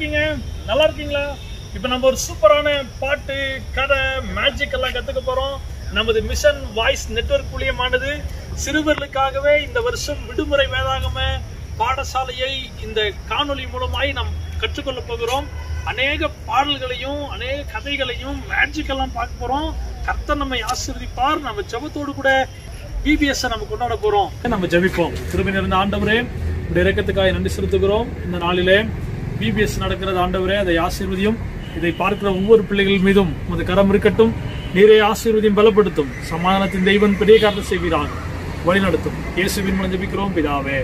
இருக்கீங்க? நல்லா இருக்கீங்களா? இப்போ நம்ம ஒரு சூப்பரான பாட்டு, கதை, மேஜிக் எல்லாம் கத்துக்க போறோம். நமது மிஷன் வாய்ஸ் நெட்வொர்க் மூலியமானது சிறுவர்களுக்காகவே இந்த வருஷம் விடுமுறை வேதாகம பாடசாலையை இந்த காணொலி மூலமாய் நாம் கற்றுக்கொள்ள போகிறோம். அநேக பாடல்களையும் அநேக கதைகளையும் மேஜிக் எல்லாம் பார்க்க போறோம். கர்த்தர் நம்மை ஆசீர்வதிப்பார். நம்ம ஜெபத்தோடு கூட பிபிஎஸ் நம்ம கொண்டாட போறோம். நம்ம ஜெபிப்போம். கிருபை நிறைந்த ஆண்டவரே, உடைய இரக்கத்துக்காக நன்றி செலுத்துகிறோம். இந்த நாளிலே பிபிஎஸ் நடக்கிறது ஆண்டவரே, அதை ஆசீர்வதியும். இதை பார்க்கிற ஒவ்வொரு பிள்ளைகள் மீதும் உமது கரம் இருக்கட்டும். நீரே ஆசீர்வதியும், பலப்படுத்தும். சமாதானத்தின் தெய்வன் பெரிய காரணம் செய்வீராக, வழிநடத்தும். இயேசுவின் மூலம் ஜெபிக்கிறோம் பிதாவே.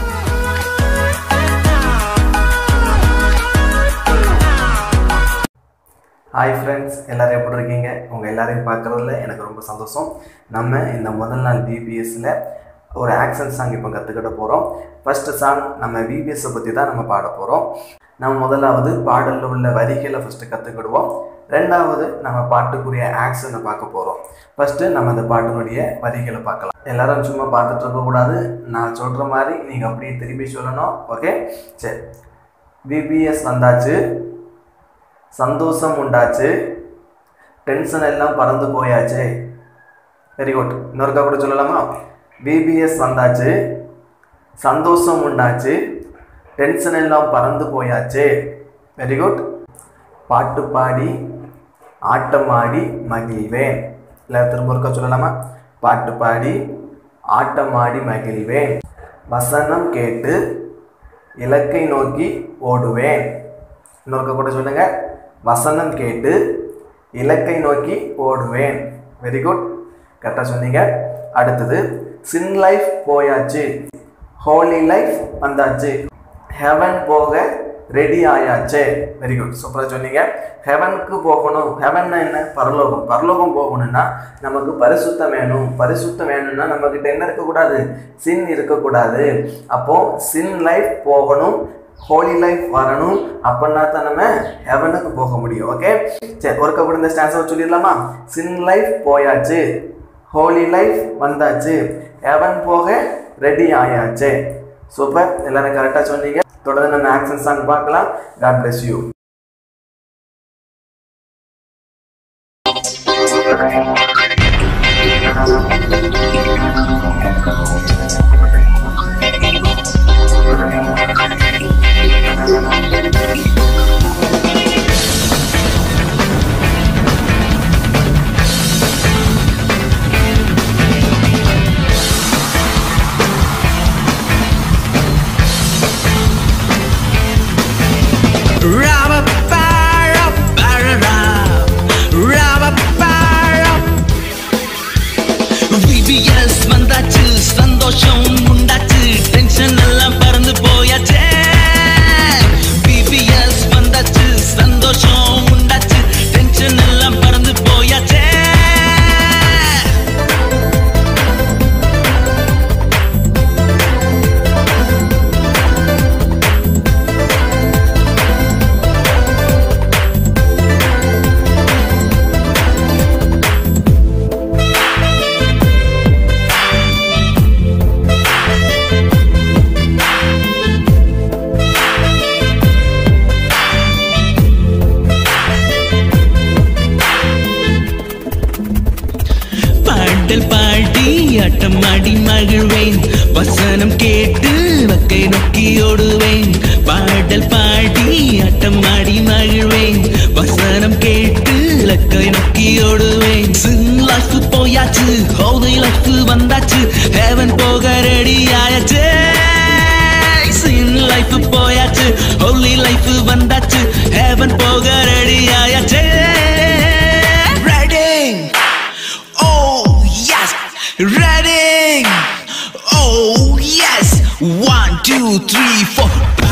ஹாய் ஃப்ரெண்ட்ஸ், எல்லோரும் எப்படி இருக்கீங்க? உங்கள் எல்லாரையும் பார்க்குறதுல எனக்கு ரொம்ப சந்தோஷம். நம்ம இந்த முதல் நாள் பிபிஎஸ்சில் ஒரு ஆக்ஷன் சாங் இப்போ கற்றுக்கிட்ட போகிறோம். ஃபஸ்ட்டு சாங் நம்ம பிபிஎஸ்ஸை பற்றி தான் நம்ம பாட போகிறோம். நம்ம முதலாவது பாடலில் உள்ள வரிகளை ஃபஸ்ட்டு கற்றுக்கிடுவோம். ரெண்டாவது நம்ம பாட்டுக்குரிய ஆக்ஷனை பார்க்க போகிறோம். ஃபஸ்ட்டு நம்ம அந்த பாட்டினுடைய வரிகளை பார்க்கலாம். எல்லோரும் சும்மா பார்த்துட்டு இருக்கக்கூடாது. நான் சொல்கிற மாதிரி நீங்கள் அப்படியே திரும்பி சொல்லணும். ஓகே, சரி. பிபிஎஸ் வந்தாச்சு, சந்தோஷம் உண்டாச்சு, டென்ஷன் எல்லாம் பறந்து போயாச்சு. Very good. இன்னொருக்கா கூட சொல்லலாமா? பிபிஎஸ் வந்தாச்சு, சந்தோஷம் உண்டாச்சு, டென்ஷன் எல்லாம் பறந்து போயாச்சு. Very good. பாட்டு பாடி ஆட்டம் ஆடி மகிழ்வேன். இல்லை, திரும்ப ஒருக்கா சொல்லலாமா? பாட்டு பாடி ஆட்டம் ஆடி மகிழ்வேன், வசனம் கேட்டு இலக்கை நோக்கி ஓடுவேன். இன்னொருக்கா கூட சொல்லுங்க. வசனம் கேட்டு இலக்கை நோக்கி ஓடுவேன். வெரி குட், கரெக்டாக சொன்னீங்க. அடுத்தது சின் லைஃப் போயாச்சு, ஹோலி லைஃப் வந்தாச்சு, ஹெவன் போக ரெடி ஆயாச்சு. வெரி குட், சூப்பராக சொன்னீங்க. ஹெவனுக்கு போகணும். ஹெவன்னா என்ன? பரலோகம். பரலோகம் போகணும்னா நமக்கு பரிசுத்தம் வேணும். பரிசுத்தம் வேணும்னா நம்மக்கிட்ட என்ன இருக்கக்கூடாது? சின் இருக்கக்கூடாது. அப்போது சின் லைஃப் போகணும், ஹோலி லைஃப் வரணும். அப்படின்னா தான் நம்ம ஹெவனுக்கு போக முடியும். ஓகே, சரி. ஒருக்க கூட இந்த ஸ்டான்ஸை சொல்லிடலாமா? சின் லைஃப் போயாச்சு, ஹோலி லைஃப் வந்தாச்சு, ஹெவன் போக ரெடி ஆயாச்சு. சூப்பர், எல்லாரும் கரெக்டாக சொன்னீங்க. தொடர்ந்து நம்ம ஆக்ஷன் சாங் பார்க்கலாம். God bless you. பிபிஎஸ் வந்தாச்சு, சந்தோஷம் உண்டாச்சு, டென்ஷன் எல்லாம் பறந்து போயாச்சு. பிபிஎஸ் வந்தாச்சு, சந்தோஷம் உண்டாச்சு, டென்ஷன் எல்லாம் பறந்து போயாச்சு. பாடி ஆட்டம் ஆடி மகிழ்வேன், வசனம் கேட்டு வக்கை நோக்கி ஓடுவேன். பாடல் பாடி ஆட்டம் ஆடி மகிழ்வேன், வசனம் கேட்டு லக்கை நோக்கி ஓடுவேன். சின் லைஃப் போயாச்சு, ஹோலி லைஃப் வந்தாச்சு, ஹெவன் போக ரெடி ஆயாச்சு. சின் லைஃப் போயாச்சு, ஹோலி லைஃப் வந்தாச்சு, ஹெவன் போக ரெடி ஆயாச்சு. Ready? Oh yes! 1, 2, 3, 4.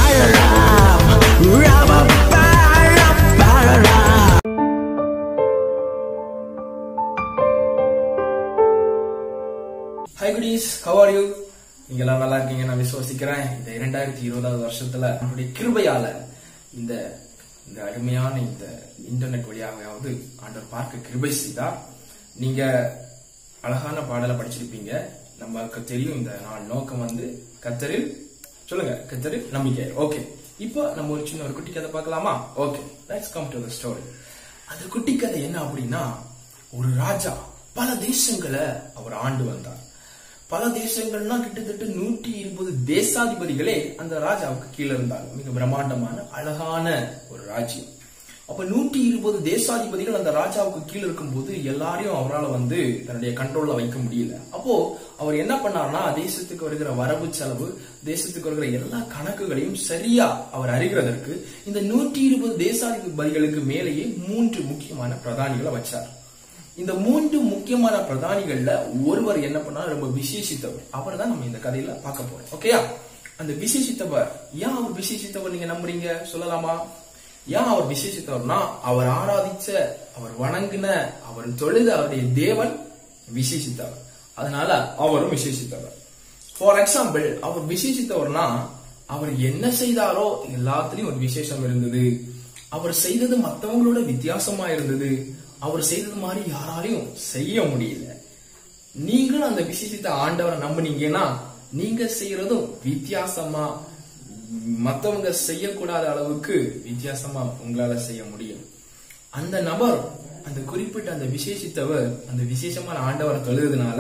Hi goodies, how are you? நீங்கெல்லாம் நல்லா இருக்கீங்க நான் விசுவாசிக்கிறேன். இந்த 2020 வருஷத்துல நம்முடைய கிருபையால இந்த அருமையான இந்த இன்டர்நெட் வழியாவது ஆண்டவர் பார்க்க கிருபை செய்தார். நீங்க அழகான பாடலை படிச்சிருப்பீங்க. நமக்கு தெரியும் இந்த நாள் நோக்கம் கர்த்தரில் சொல்லுங்க, கர்த்தரில் நம்பிக்கை. ஓகே, இப்போ நம்ம ஒரு சின்ன ஒரு குட்டி கதை பார்க்கலாமா? Okay, let's come to the story. அந்த குட்டி கதை என்ன அப்படின்னா, ஒரு ராஜா பல தேசங்களை அவர் ஆண்டு வந்தார். பல தேசங்கள்னா கிட்டத்தட்ட 120 தேசாதிபதிகளே அந்த ராஜாவுக்கு கீழே இருந்தாங்க. மிக பிரம்மாண்டமான அழகான ஒரு ராஜ்யம். அப்ப 120 தேசாதிபதிகள் அந்த ராஜாவுக்கு கீழே இருக்கும்போது எல்லாரையும் அவரால் தன்னுடைய கண்ட்ரோல்ல வைக்க முடியல. அப்போ அவர் என்ன பண்ணார்னா, தேசத்துக்கு வருகிற வரவு செலவு, தேசத்துக்கு வருகிற எல்லா கணக்குகளையும் சரியா அவர் அறிகிறதற்கு இந்த 120 தேசாதிபதிகளுக்கு மேலேயே 3 முக்கியமான பிரதானிகளை வச்சார். இந்த 3 முக்கியமான பிரதானிகள்ல ஒருவர் என்ன பண்ணா, ரொம்ப விசேஷித்தவர். அவர் தான் நம்ம இந்த கதையில பார்க்க போறோம். ஓகேயா? அந்த விசேஷித்தவர், ஏன் அவர் விசேஷித்தவர் நீங்க நம்புறீங்க? சொல்லலாமா? ஏன் அவர் விசேஷித்தவர்னா, அவர் ஆராதிச்ச, அவர் வணங்கின, அவர் தொழுத அவருடைய தேவன் விசேஷித்தவர். அதனால அவரும் விசேஷித்தவர். ஃபார் எக்ஸாம்பிள், அவர் விசேஷித்தவர்னா அவர் என்ன செய்தாரோ எல்லாத்துலயும் ஒரு விசேஷம் இருந்தது. அவர் செய்தது மற்றவங்களோட வித்தியாசமா இருந்தது. அவர் செய்தது மாதிரி யாராலையும் செய்ய முடியல. நீங்களும் அந்த விசேஷித்த ஆண்டவரை நம்புனீங்கன்னா, நீங்க செய்யறதும் வித்தியாசமா, மத்தவங்க செய்யக்கூடாத அளவுக்கு வித்தியாசமா உங்களால செய்ய முடியும். அந்த நபர், அந்த குறிப்பிட்ட அந்த விசேஷித்தவர் அந்த விசேஷமான ஆண்டவரை தொழுதுனால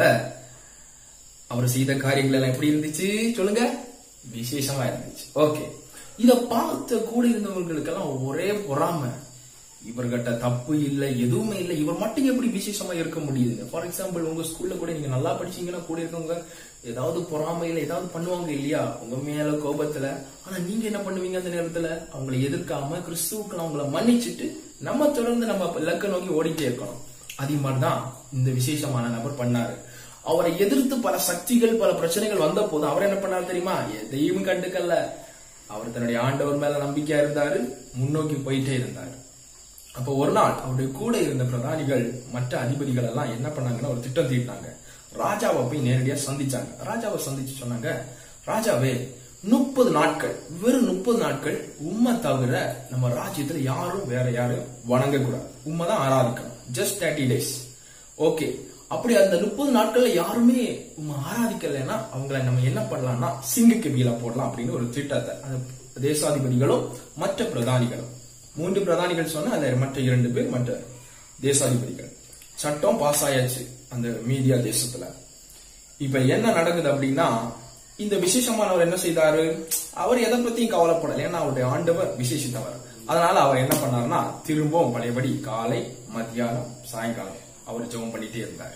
அவர் செய்த காரியங்கள் எல்லாம் எப்படி இருந்துச்சு சொல்லுங்க? விசேஷமா இருந்துச்சு. ஓகே, இத பார்த்த கூட இருந்தவர்களுக்கெல்லாம் ஒரே பொறாமை. இவர்கிட்ட தப்பு இல்லை, எதுவுமே இல்லை, இவர் மட்டும் எப்படி விசேஷமா இருக்க முடியுது? ஃபார் எக்ஸாம்பிள், உங்க ஸ்கூல்ல கூட நீங்க நல்லா படிச்சீங்கன்னா கூட இருக்கவங்க ஏதாவது பொறாமையில ஏதாவது பண்ணுவாங்க இல்லையா, உங்க மேல கோபத்துல. ஆனா நீங்க என்ன பண்ணுவீங்க? அந்த நேரத்துல அவங்களை எதிர்க்காம கிறிஸ்துவுக்கு அவங்களை மன்னிச்சுட்டு நம்ம தொடர்ந்து நம்ம இலக்க நோக்கி ஓடிட்டே இருக்கணும். அதே மாதிரிதான் இந்த விசேஷமான நபர் பண்ணாரு. அவரை எதிர்த்து பல சக்திகள், பல பிரச்சனைகள் வந்த போது அவர் என்ன பண்ணாரு தெரியுமா? எதையும் கண்டுக்கல்ல. அவர் தன்னுடைய ஆண்டவர் மேல நம்பிக்கையா இருந்தாரு, முன்னோக்கி போயிட்டே இருந்தாரு. அப்போ ஒரு நாள் அவருடைய கூட இருந்த பிரதானிகள், மற்ற அதிபதிகள் எல்லாம் என்ன பண்ணாங்கன்னா, ஒரு திட்டம் தீட்டினாங்க. ராஜாவை போய் நேரடியா சந்திச்சாங்க. ராஜாவை சந்திச்சு சொன்னாங்க, ராஜாவே, 30 நாட்கள், வெறும் 30 நாட்கள் உம்மை தவிர நம்ம ராஜ்யத்துல யாரும் வேற யாரும் வணங்க கூடாது, உண்மைதான் ஆராதிக்கணும். Just 30 days. ஓகே, அப்படி அந்த 30 நாட்கள்ல யாருமே உண்மை ஆராதிக்கலைன்னா அவங்களை நம்ம என்ன பண்ணலாம்னா சிங்க கபில போடலாம் அப்படின்னு ஒரு திட்டத்தை அந்த தேசாதிபதிகளும் மற்ற பிரதானிகளும், 3 பிரதானிகள் சொன்னா அந்த மற்ற 2 பேர் மற்ற தேசாதிபதிகள், சட்டம் பாஸ் ஆயாச்சு அந்த மீதியா தேசத்துல. இப்ப என்ன நடக்குது அப்படின்னா, இந்த விசேஷமானவர் என்ன செய்தாரு? அவர் எதை பத்தியும் கவலைப்படல, ஏன்னா அவருடைய ஆண்டவர் விசேஷித்தவர். அதனால அவர் என்ன பண்ணாருன்னா, திரும்பவும் பழையபடி காலை, மத்தியானம், சாயங்காலம் அவர் ஜெபம் பண்ணிட்டே இருந்தார்.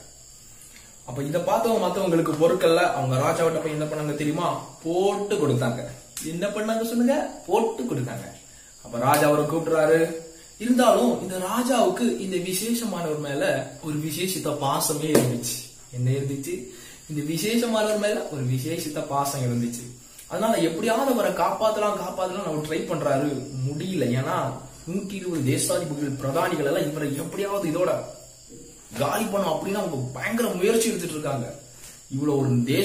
அப்ப இதை பார்த்தவங்க மத்தவங்களுக்கு பொருட்கள்ல அவங்க ராஜாவிட்ட போய் என்ன பண்ணாங்க தெரியுமா? போட்டு கொடுத்தாங்க. என்ன பண்ணாங்க சொல்லுங்க? போட்டு கொடுத்தாங்க. அப்ப ராஜா அவரை கூப்பிடுறாரு. இருந்தாலும் இந்த ராஜாவுக்கு இந்த விசேஷமானவர் மேல ஒரு விசேஷித்த பாசமே இருந்துச்சு. என்ன இருந்துச்சு? இந்த விசேஷமானவர் மேல ஒரு விசேஷித்த பாசம் இருந்துச்சு. அதனால எப்படியாவது அவரை காப்பாத்தலாம் அவர் ட்ரை பண்றாரு. முடியல. ஏன்னா 120 தேசாதிபதிகள் பிரதானிகள் எல்லாம் இவரை எப்படியாவது இதோட காலி பண்ணும் அப்படின்னு அவங்க பயங்கர முயற்சி எடுத்துட்டு இருக்காங்க. இவ்வளவு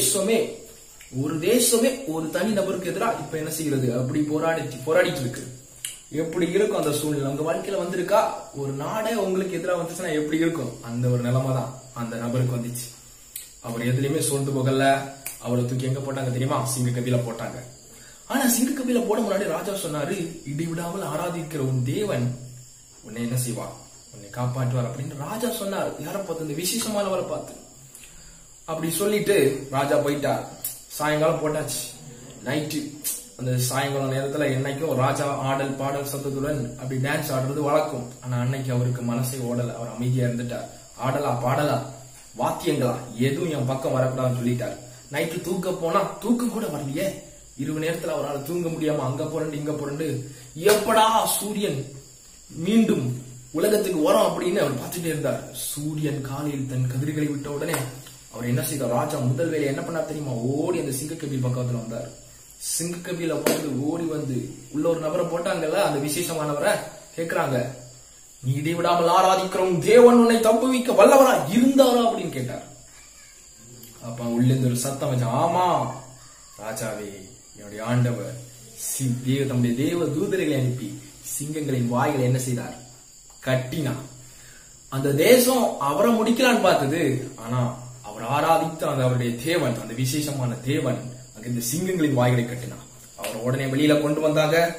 ஒரு தேசமே ஒரு தனி நபருக்கு எதிராக இப்ப என்ன செய்யறது அப்படி போராடிட்டு இருக்கு. எப்படி இருக்கும் அந்த சூழ்நிலை? உங்க வாழ்க்கையில வந்திருக்கா? ஒரு நாடே உங்களுக்கு எதிராக வந்துச்சுன்னா எப்படி இருக்கும்? அந்த ஒரு நிலைமை தான் அந்த நபருக்கு வந்துச்சு. அவர் எதுலயுமே சோர்ந்து போகல. அவரை தூக்கி எங்க போட்டாங்க தெரியுமா? சிங்க கபில போட்டாங்க. ஆனா சிங்க கபில போட முன்னாடி ராஜா சொன்னாரு, இடைவிடாமல் ஆராதிக்கிற உன் தேவன் உன்னை என்ன செய்வார்? உன்னை காப்பாற்றுவார் அப்படின்னு ராஜா சொன்னார். யாரை பார்த்து? இந்த விசேஷமானவரை பார்த்து. அப்படி சொல்லிட்டு ராஜா போயிட்டார். சாயங்காலம் போட்டாச்சு. நைட்டு அந்த சாயங்காலம் நேரத்துல என்னைக்கும் ராஜா ஆடல் பாடல் சத்தத்துடன் அப்படி டான்ஸ் ஆடுறது வழக்கம். ஆனா அன்னைக்கு அவருக்கு மனசே ஓடல. அவர் அமைதியா இருந்துட்டார். ஆடலா பாடலா வாத்தியங்களா எதுவும் என் பக்கம் வரக்கூடாதுன்னு சொல்லிட்டார். நைட்டு தூக்க போனா தூக்கம் கூட வரலையே. இரவு நேரத்துல அவரால் தூங்க முடியாம அங்க புரண்டு இங்க புரண்டு எப்படா சூரியன் மீண்டும் உலகத்துக்கு வரும் அப்படின்னு அவர் பார்த்துட்டே இருந்தார். சூரியன் காலையில் தன் கதிர்களை விட்ட உடனே அவர் என்ன செய்தார்? ராஜா முதல் வேலை என்ன பண்ணார் தெரியுமா? ஓடி அந்த சிங்கக்கபில் பக்கத்துல வந்தார். சிங்கக்கபில வந்து ஓடி வந்து உள்ள ஒரு நபரை போட்டாங்கல்ல, அந்த விசேஷமானவரை கேக்குறாங்க, நீ இதை விடாமல் ஆராதிக்கிறோம் தேவன் உன்னை தப்புவிக்க வல்லவரா இருந்தாரா அப்படின்னு கேட்டார். அப்ப உள்ள இருந்து ஒரு சத்தம் வச்சு, ஆமா ராஜாவே, என்னுடைய ஆண்டவர் தம்முடைய தேவ தூதர்களை அனுப்பி சிங்கங்களின் வாய்களை என்ன செய்தார்? கட்டினார். அந்த தேசம் அவரை முடிக்கலான்னு பார்த்தது. ஆனா அவர் ஆராதித்த அந்த அவருடைய தேவன், அந்த விசேஷமான தேவன் அங்க இந்த சிங்கங்களின் வாய்களை கட்டினார். அவர் உடனே வெளியில கொண்டு வந்தாங்க.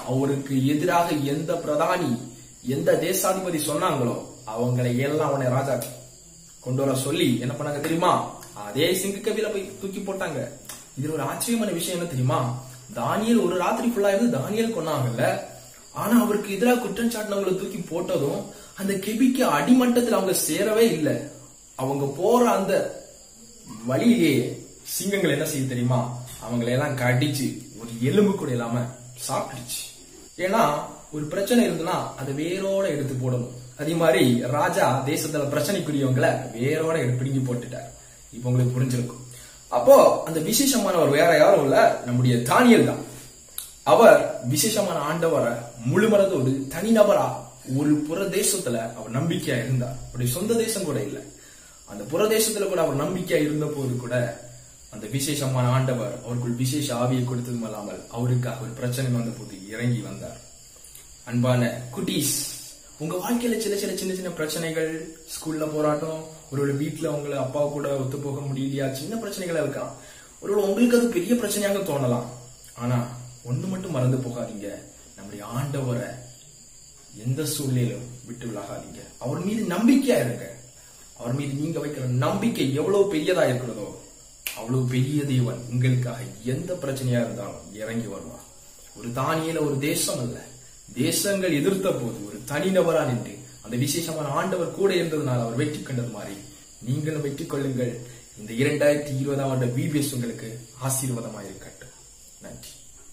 அவருக்கு எதிராக எந்த பிரதானி எந்த தேசாதிபதி சொன்னாங்களோ அவங்களை எல்லாம் அவனை ராஜா கொண்டு வர சொல்லி என்ன பண்ணாங்க தெரியுமா? அதே சிங்க கவியில போய் தூக்கி போட்டாங்க. இது ஒரு ஆச்சரியமான விஷயம் என்ன தெரியுமா? தானியேல் ஒரு ராத்திரி ஃபுல்லா இருந்து தானியேல் கொன்னாங்கல்ல, ஆனா அவருக்கு எதிராக குற்றம் சாட்டினவங்களை தூக்கி போட்டதும் அந்த கெபிக்கு அடிமட்டத்தில் அவங்க சேரவே இல்லை. அவங்க போற அந்த வழியிலேயே சிங்கங்கள் என்ன செய்ய தெரியுமா? அவங்களை எல்லாம் கடிச்சு ஒரு எலும்பு கூட இல்லாம சாப்பிடுச்சு. ஏன்னா ஒரு பிரச்சனை இருந்ததுன்னா அதை வேரோட எடுத்து போடணும். அதே மாதிரி ராஜா தேசத்துல பிரச்சனைக்குரியவங்களை வேரோட பிடுங்கி போட்டுட்டார். இப்ப உங்களுக்கு புரிஞ்சிருக்கும். அப்போ அந்த விசேஷமானவர் வேற யாரும் இல்ல, நம்முடைய தானியேல் தான். அவர் விசேஷமான ஆண்டவரை முழுமனதோடு தனிநபரா ஒரு புறதேசத்துல அவர் நம்பிக்கையா இருந்தார். அவருடைய சொந்த தேசம் கூட இல்ல, அந்த புறதேசத்துல கூட அவர் நம்பிக்கையா இருந்த போது கூட அந்த விசேஷமான ஆண்டவர் அவருக்குள் விசேஷ ஆவியை கொடுத்ததும் அல்லாமல் அவருக்காக ஒரு பிரச்சனை வந்த போது இறங்கி வந்தார். அன்பான குட்டீஸ், உங்க வாழ்க்கையில சின்ன சின்ன பிரச்சனைகள், ஸ்கூல்ல போராட்டம், ஒரு வீட்டுல உங்களை அப்பா கூட ஒத்து போக முடியலையா, சின்ன பிரச்சனைகளா இருக்கலாம். ஒருவேளை உங்களுக்கு அது பெரிய பிரச்சனையாக தோணலாம். ஆனா ஒண்ணு மட்டும் மறந்து போகாதீங்க, நம்முடைய ஆண்டவரை எந்த சூழ்நிலையிலும் விட்டு விலகாதீங்க. அவர் மீது நம்பிக்கையா இருங்க. அவர் மீது நீங்க வைக்கிற நம்பிக்கை எவ்வளவு பெரியதா இருக்கிறதோ அவ்வளவு பெரிய தேவன் உங்களுக்காக எந்த பிரச்சனையா இருந்தாலும் இறங்கி வருவார். ஒரு தானியேல ஒரு தேசம் அல்ல, தேசங்கள் எதிர்த்த போது ஒரு தனிநபரா நின்று அந்த விசேஷமான ஆண்டவர் கூட இருந்ததுனால அவர் வெற்றி கண்டது மாதிரி நீங்களும் வெற்றி கொள்ளுங்கள். இந்த 2020 VBS உங்களுக்கு ஆசீர்வாதமாக இருக்கட்டும். நன்றி.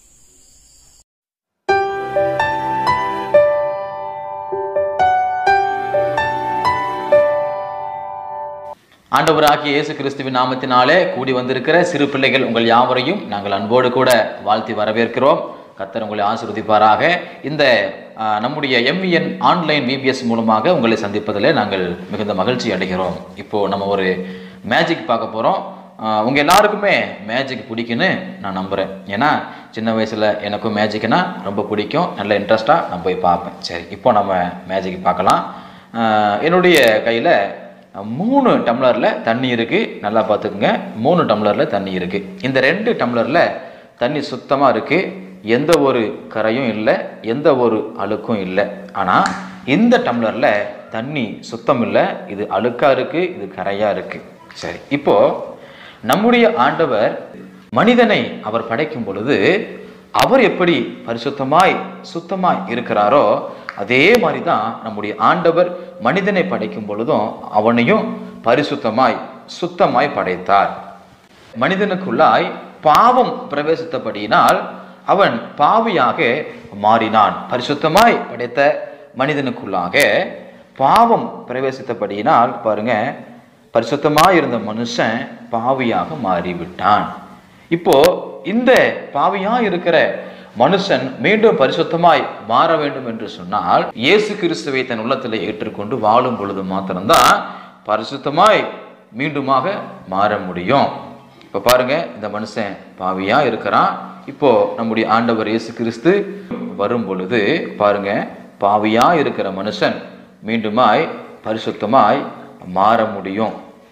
ஆண்டவராகிய இயேசு கிறிஸ்துவின் நாமத்தினாலே கூடி வந்திருக்கிற சிறு பிள்ளைகள் உங்கள் யாவரையும் நாங்கள் அன்போடு கூட வாழ்த்தி வரவேற்கிறோம். கர்த்தர் உங்களை ஆசீர்வதிப்பாராக. இந்த நம்முடைய MVN ஆன்லைன் VBS மூலமாக உங்களை சந்திப்பதில் நாங்கள் மிகுந்த மகிழ்ச்சி அடைகிறோம். இப்போது நம்ம ஒரு மேஜிக் பார்க்க போகிறோம். உங்கள் எல்லாருக்குமே மேஜிக் பிடிக்குன்னு நான் நம்புகிறேன். ஏன்னா சின்ன வயசில் எனக்கும் மேஜிக்னா ரொம்ப பிடிக்கும், நல்ல இன்ட்ரெஸ்டாக நான் போய் பார்ப்பேன். சரி, இப்போ நம்ம மேஜிக் பார்க்கலாம். என்னுடைய கையில் 3 டம்ளரில் தண்ணி இருக்குது. நல்லா பார்த்துக்குங்க, 3 டம்ளரில் தண்ணி இருக்குது. இந்த 2 டம்ளரில் தண்ணி சுத்தமாக இருக்குது, எந்த ஒரு கரையும் இல்லை, எந்த ஒரு அழுக்கும் இல்லை. ஆனால் இந்த டம்ளரில் தண்ணி சுத்தம் இல்லை, இது அழுக்காக இருக்குது, இது கரையாக இருக்குது. சரி, இப்போது நம்முடைய ஆண்டவர் மனிதனை அவர் படைக்கும் பொழுது அவர் எப்படி பரிசுத்தமாய் சுத்தமாய் இருக்கிறாரோ அதே மாதிரி தான் நம்முடைய ஆண்டவர் மனிதனை படைக்கும் பொழுதும் அவனையும் பரிசுத்தமாய் சுத்தமாய் படைத்தார். மனிதனுக்குள்ளாய் பாவம் பிரவேசித்தபடியினால் அவன் பாவியாக மாறினான். பரிசுத்தமாய் படைத்த மனிதனுக்குள்ளாக பாவம் பிரவேசித்தபடியினால் பாருங்க, பரிசுத்தமாய் இருந்த மனுஷன் பாவியாக மாறிவிட்டான். இப்போ இந்த பாவியா இருக்கிற மனுஷன் மீண்டும் பரிசுத்தமாய் மாற வேண்டும் என்று சொன்னால் இயேசு கிறிஸ்துவை தன் உள்ளத்தில் ஏற்றுக்கொண்டு வாழும் பொழுது மாத்திரம்தான் பரிசுத்தமாய் மீண்டுமாக மாற முடியும். இப்ப பாருங்க, இந்த மனுஷன் பாவியா இருக்கிறான். இப்போ நம்முடைய ஆண்டவர் இயேசு கிறிஸ்து வரும் பொழுது பாருங்க, பாவியா இருக்கிற மனுஷன் மீண்டுமாய் பரிசுத்தமாய் மாற முடியும்.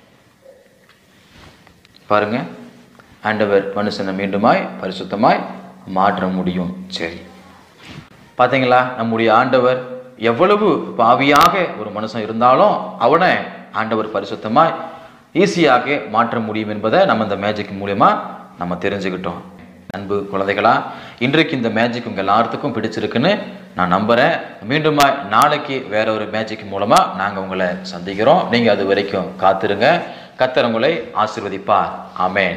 பாருங்க, ஆண்டவர் மனுஷனை மீண்டுமாய் பரிசுத்தமாய் மாற்ற முடியும். சரி, பார்த்தீங்களா, நம்முடைய ஆண்டவர் எவ்வளவு பாவியாக ஒரு மனுஷன் இருந்தாலும் அவனை ஆண்டவர் பரிசுத்தமாய் ஈஸியாக மாற்ற முடியும் என்பதை நம்ம இந்த மேஜிக் மூலமா நம்ம தெரிஞ்சுக்கிட்டோம். அன்பு குழந்தைகளா, இன்றைக்கு இந்த மேஜிக் உங்கள் எல்லாத்துக்கும் பிடிச்சிருக்குன்னு நான் நம்புறேன். மீண்டுமா நாளைக்கு வேற ஒரு மேஜிக் மூலமா நாங்கள் உங்களை சந்திக்கிறோம். நீங்க அது வரைக்கும் காத்திருங்க. கர்த்தர் உங்களை ஆசீர்வதிப்பார். ஆமென்.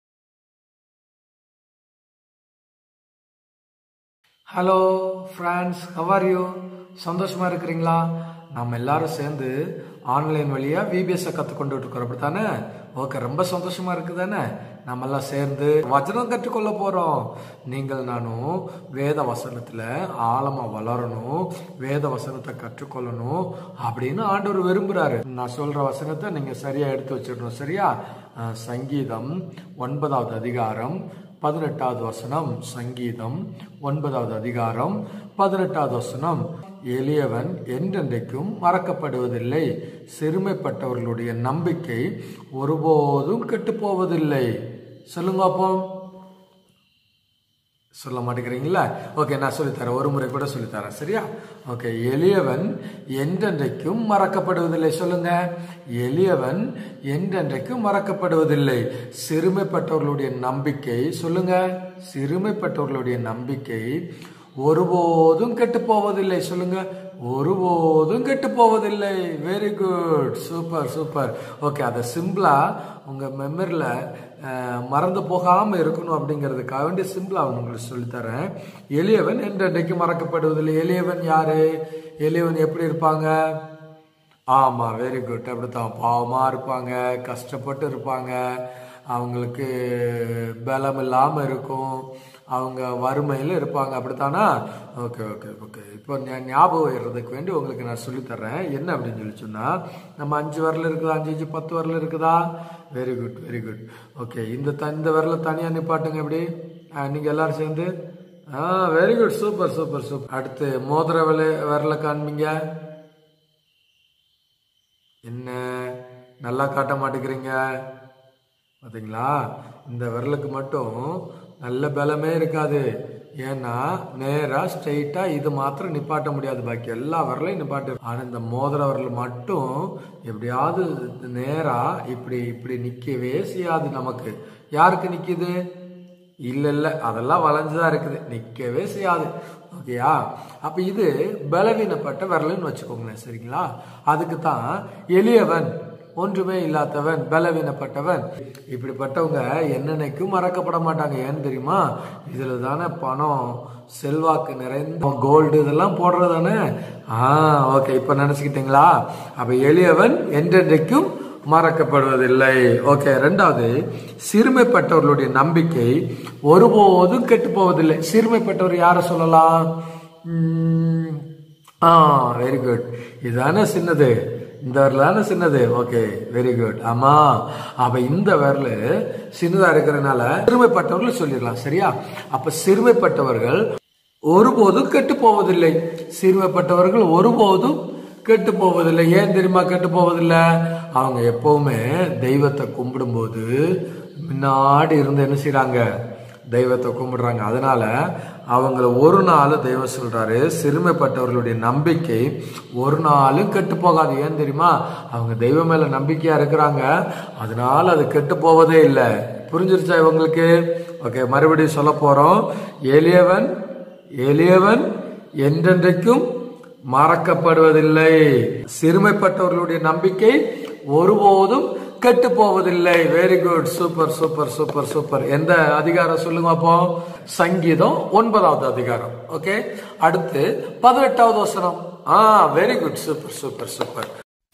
Hello friends, how are you? சந்தோஷமா இருக்கிறீங்களா? நம்ம எல்லாரும் சேர்ந்து ஆன்லைன் வழியா VBS கற்றுக்கொண்டு இருக்கிறோம், அப்படித்தானே? ஓகே, ரொம்ப சந்தோஷமா இருக்குதானே? நம்ம எல்லாம் சேர்ந்து வசனம் கற்றுக்கொள்ள போறோம். நீங்கள் நானும் வேத வசனத்துல ஆழமா வளரணும், வேத வசனத்தை கற்றுக்கொள்ளணும் அப்படின்னு ஆண்டவர் விரும்புறாரு. நான் சொல்ற வசனத்தை நீங்க சரியா எடுத்து வச்சிடணும். சரியா? சங்கீதம் 9வது அதிகாரம் 18வது வசனம். சங்கீதம் 9வது அதிகாரம் 18வது வசனம். எளியவன் என்றென்றைக்கும் மறக்கப்படுவதில்லை, சிறுமைப்பட்டவர்களுடைய நம்பிக்கை ஒருபோதும் கெட்டு போவதில்லை. சொல்லுங்க அப்போ. சொல்ல மாட்டேங்கிறீங்களா? ஓகே, நான் சொல்லித்தரேன், ஒரு முறை கூட சொல்லித்தரேன், சரியா? ஓகே, எளியவன் என்றென்றைக்கும் மறக்கப்படுவதில்லை. சொல்லுங்க, எளியவன் என்றென்றைக்கும் மறக்கப்படுவதில்லை. சிறுமைப்பட்டவர்களுடைய நம்பிக்கை, சொல்லுங்க, சிறுமைப்பட்டவர்களுடைய நம்பிக்கை ஒருபோதும் கெட்டு போவதில்லை. சொல்லுங்க, ஒருபோதும் கெட்டு போவதில்லை. Very good, super super. Okay, அதை சிம்பிளா உங்க மெமரியில மறந்து போகாம இருக்கணும் அப்படிங்கிறதுக்காக வேண்டிய சிம்பிளா உங்களுக்கு சொல்லித்தரேன். எளியவன் என்றென்றைக்கு மறக்கப்படுவதில்லை. எளியவன் யாரு? எளியவன் எப்படி இருப்பாங்க? ஆமா, வெரி குட், அப்படித்தான், பாவமா இருப்பாங்க, கஷ்டப்பட்டு இருப்பாங்க, அவங்களுக்கு பலம் இல்லாம இருக்கும், அவங்க வறுமையில் இருப்பாங்க, அப்படித்தானா? Okay okay okay. இப்போ ஞாபகம் வர்றதுக்கு வேண்டி உங்களுக்கு நான் சொல்லித்தர்றேன். என்ன அப்படின்னு சொல்லி சொன்னா, நம்ம 5 விரல் இருக்குதா? 5 5 10 விரல் இருக்குதா? Very good very good. Okay, இந்த விரலை தனியா நிப்பாட்டுங்க. எப்படி? நீங்க எல்லாரும் சேர்ந்து. Very good, super super super. அடுத்து மோதிர விரலை காண்பீங்க. என்ன நல்லா காட்ட மாட்டேங்கிறீங்க பார்த்தீங்களா? இந்த விரலுக்கு மட்டும் நல்ல பலமே இருக்காது. ஏன்னா நேரா ஸ்ட்ரெயிட்டா இது மாத்திரம் நிப்பாட்ட முடியாது, பாக்கி எல்லா விரலையும் நிப்பாட்டு. ஆனா இந்த மோதிர விரல் மட்டும் எப்படியாவது நேரா இப்படி இப்படி நிக்கவே செய்யாது. நமக்கு யாருக்கு நிக்குது? இல்ல இல்ல, அதெல்லாம் வளைஞ்சுதான் இருக்குது, நிக்கவே செய்யாது. ஓகேயா? அப்ப இது பலவீனப்பட்ட விரல்னு வச்சுக்கோங்களேன், சரிங்களா? அதுக்கு தான் எளியவன், ஒன்றுமே இல்லாதவன், பலவீனப்பட்டவன், இப்படிப்பட்டவங்க என்னன்னைக்கும் மறக்கப்பட மாட்டாங்க. ஏன்னு தெரியுமா? இதுல தானே பணம், செல்வாக்கு நிறைந்த கோல்டு இதெல்லாம் போடுறதானே. ஓகே, இப்ப நினைச்சுக்கிட்டீங்களா? அப்ப எளியவன் என்றென்றைக்கும் மறக்கப்படுவதில்லை. ஓகே, ரெண்டாவது, சிறுமைப்பட்டவர்களுடைய நம்பிக்கை ஒருபோதும் கெட்டு போவதில்லை. சிறுமைப்பட்டவர் யார சொல்லலாம்? வெரி குட், இதுதானே சின்னது, இந்த விரல் தானே சின்னது. Okay, very good. ஆமா, அப்ப இந்த விரல் சின்னதா இருக்கிறதுனால சிறுமைப்பட்டவர்கள் சொல்லிடலாம், சரியா? அப்ப சிறுமைப்பட்டவர்கள் ஒருபோதும் கெட்டு போவதில்லை. சிறுமைப்பட்டவர்கள் ஒருபோதும் கெட்டு போவதில்லை. ஏன் தெரியுமா கெட்டு போவதில்லை? அவங்க எப்பவுமே தெய்வத்தை கும்பிடும் போது முன்னாடி இருந்து என்ன செய்யறாங்க? தெய்வத்தை கும்பிடுறாங்க. அதனால அவங்கள ஒரு நாள் தெய்வம் சொல்றாரு, சிறுமைப்பட்டவர்களுடைய நம்பிக்கை ஒரு நாளும் கெட்டு போகாது. ஏன் தெரியுமா? அவங்க தெய்வம் மேல நம்பிக்கையா இருக்கிறாங்க, அதனால அது கெட்டு போவதே இல்லை. புரிஞ்சிருச்சா இவங்களுக்கு? ஓகே, மறுபடியும் சொல்ல போறோம். எளியவன் எளியவன் என்றென்றைக்கும் மறக்கப்படுவதில்லை. சிறுமைப்பட்டவர்களுடைய நம்பிக்கை ஒருபோதும் கெட்டு போவதில்லை. Very good, super super super super. எந்த அதிகாரம் சொல்லுங்க அப்போ? சங்கீதம் 9வது அதிகாரம். ஓகே, அடுத்து 18வது வசனம். Very good, super super super.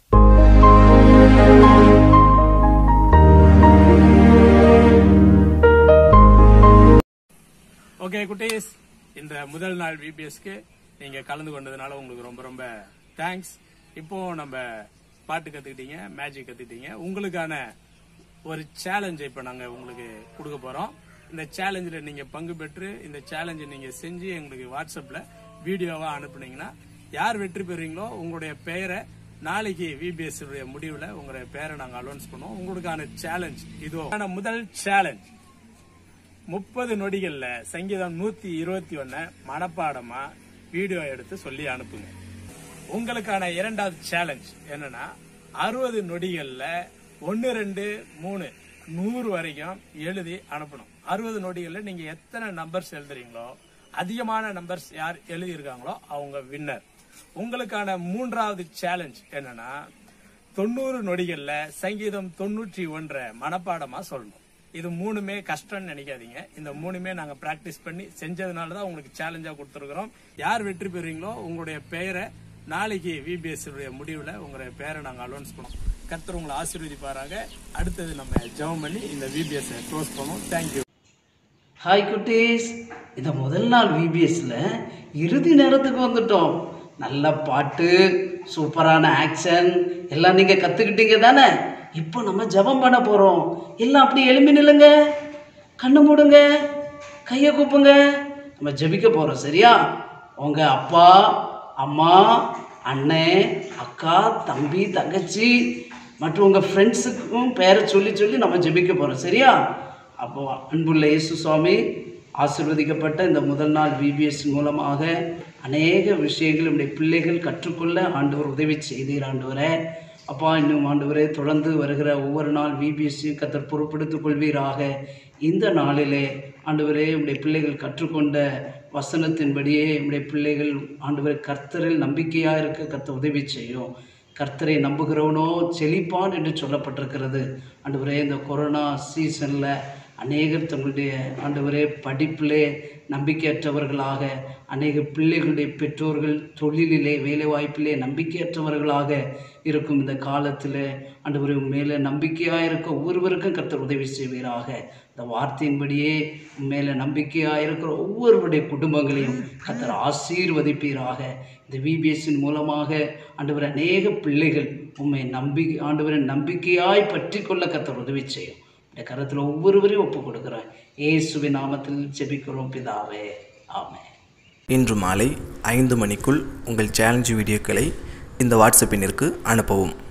Okay குட்டீஸ், இந்த முதல் நாள் விபிஎஸ்க்கு நீங்க கலந்து கொண்டதுனால உங்களுக்கு ரொம்ப ரொம்ப தேங்க்ஸ். இப்போ நம்ம பாட்டு கத்துக்கிட்டீங்க, மேஜிக் கத்துக்கிட்டீங்க. உங்களுக்கான ஒரு சேலஞ்சை இப்ப நாங்க உங்களுக்கு கொடுக்க போறோம். இந்த சேலஞ்சில் நீங்க பங்கு பெற்று இந்த சேலஞ்சை நீங்க செஞ்சு எங்களுக்கு வாட்ஸ்அப்ல வீடியோவா அனுப்புனீங்கன்னா, யார் வெற்றி பெறுவீங்களோ உங்களுடைய பெயரை நாளைக்கு விபிஎஸ் முடிவுல உங்களுடைய பெயரை நாங்க அனௌன்ஸ் பண்ணுவோம். உங்களுக்கான சேலஞ்ச் இதோ. முதல் சேலஞ்ச், 30 நொடிகள்ல சங்கீதம் 121 மனப்பாடமா வீடியோ எடுத்து சொல்லி அனுப்புங்க. உங்களுக்கான இரண்டாவது சேலஞ்ச் என்னன்னா, 60 நொடிகள்ல 1 2 3 100 வரைக்கும் எழுதி அனுப்பணும். 60 நொடிகள்ல நீங்க எத்தனை நம்பர்ஸ் எழுதுறீங்களோ, அதிகமான நம்பர்ஸ் யார் எழுதியிருக்காங்களோ அவங்க வின்னர். உங்களுக்கான மூன்றாவது சேலஞ்ச் என்னன்னா, 90 நொடிகள்ல சங்கீதம் 91 மனப்பாடமா சொல்லணும். இது 3மே கஷ்டம்னு நினைக்காதீங்க. இந்த 3மே நாங்க பிராக்டிஸ் பண்ணி செஞ்சதுனாலதான் உங்களுக்கு சேலஞ்சா கொடுத்துருக்கிறோம். யார் வெற்றி பெறுவீங்களோ உங்களுடைய பெயரை நாளைக்கு விபிஎஸ் முடிவுல உங்களுடைய பெயரை நாங்க அனௌன்ஸ் பண்ணுவோம். கர்த்தர் உங்களை ஆசீர்வதிப்பாராக. அடுத்தது நம்ம ஜெபம் பண்ணி இந்த விபிஎஸ் க்ளோஸ் பண்ணுவோம். தேங்க்யூ. ஹாய் குட்டீஸ், இந்த முதல் நாள் விபிஎஸ்ல இறுதி நேரத்துக்கு வந்துட்டோம். நல்ல பாட்டு, சூப்பரான ஆக்ஷன் எல்லாம் நீங்க கத்துக்கிட்டீங்க தானே? இப்போ நம்ம ஜெபம் பண்ண போறோம். எல்லாம் அப்படி எழும்பி நில்லுங்க, கண்ணு மூடுங்க, கையை கூப்புங்க. நம்ம ஜெபிக்க போறோம், சரியா? உங்க அப்பா அம்மா, அண்ணன், அக்கா, தம்பி, தங்கச்சி மற்றும் உங்கள் ஃப்ரெண்ட்ஸுக்கும் பேரை சொல்லி சொல்லி நம்ம ஜெபிக்க போகிறோம், சரியா? அப்போ அன்புள்ள இயேசு சுவாமி, ஆசீர்வதிக்கப்பட்ட இந்த முதல் நாள் விபிஎஸ் மூலமாக அநேக விஷயங்கள் நம்முடைய பிள்ளைகள் கற்றுக்கொள்ள ஆண்டவர் உதவி செய்தீர் ஆண்டவரே. அப்பா, இன்னும் ஆண்டவரே தொடர்ந்து வருகிற ஒவ்வொரு நாள் விபிஎஸ்ஸையும் கர்த்தர் பொறுப்பெடுத்துக் கொள்வீராக. இந்த நாளிலே ஆண்டவரே உடைய பிள்ளைகள் கற்றுக்கொண்ட வசனத்தின்படியே உடைய பிள்ளைகள் ஆண்டவரே கர்த்தரில் நம்பிக்கையாக இருக்க கர்த்தர் உதவி செய்யும். கர்த்தரை நம்புகிறவனோ செழிப்பான் என்று சொல்லப்பட்டிருக்கிறது. ஆண்டவரே இந்த கொரோனா சீசனில் அநேகர் தங்களுடைய ஆண்டவரே படிப்பிலே நம்பிக்கையற்றவர்களாக, அநேக பிள்ளைகளுடைய பெற்றோர்கள் தொழிலிலே வேலைவாய்ப்பிலே நம்பிக்கையற்றவர்களாக இருக்கும் இந்த காலத்தில் ஆண்டவரே மேலே நம்பிக்கையாக இருக்க ஒவ்வொருவருக்கும் கர்த்தர் உதவி செய்வீராக. இந்த வார்த்தையின்படியே மேலே நம்பிக்கையாக இருக்கிற ஒவ்வொருவருடைய குடும்பங்களையும் கர்த்தர் ஆசீர்வதிப்பீராக. இந்த விபிஎஸ்ஸின் மூலமாக ஆண்டவர் அநேக பிள்ளைகள் உண்மை ஆண்டவரை நம்பிக்கையாய் பற்றி கொள்ள கர்த்தர் உதவி செய்யும். இந்த கருத்தில் ஒவ்வொருவரையும் ஒப்புக் கொடுக்குறேன். இயேசுவின் நாமத்தில் ஜெபிக்கிறோம் பிதாவே, ஆமென். இன்று மாலை 5 மணிக்குள் உங்கள் சேலஞ்ச் வீடியோக்களை இந்த வாட்ஸ்அப் எண்ணிற்கு அனுப்பவும்.